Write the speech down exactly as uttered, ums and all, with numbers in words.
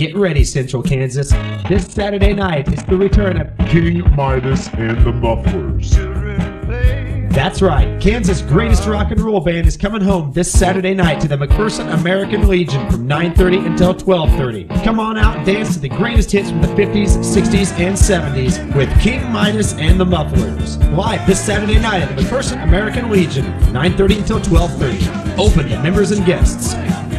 Get ready, Central Kansas. This Saturday night is the return of King Midas and the Mulfers. That's right. Kansas' greatest rock and roll band is coming home this Saturday night to the McPherson American Legion from nine thirty until twelve thirty. Come on out and dance to the greatest hits from the fifties, sixties, and seventies with King Midas and the Mufflers. Live this Saturday night at the McPherson American Legion, nine thirty until twelve thirty. Open to members and guests.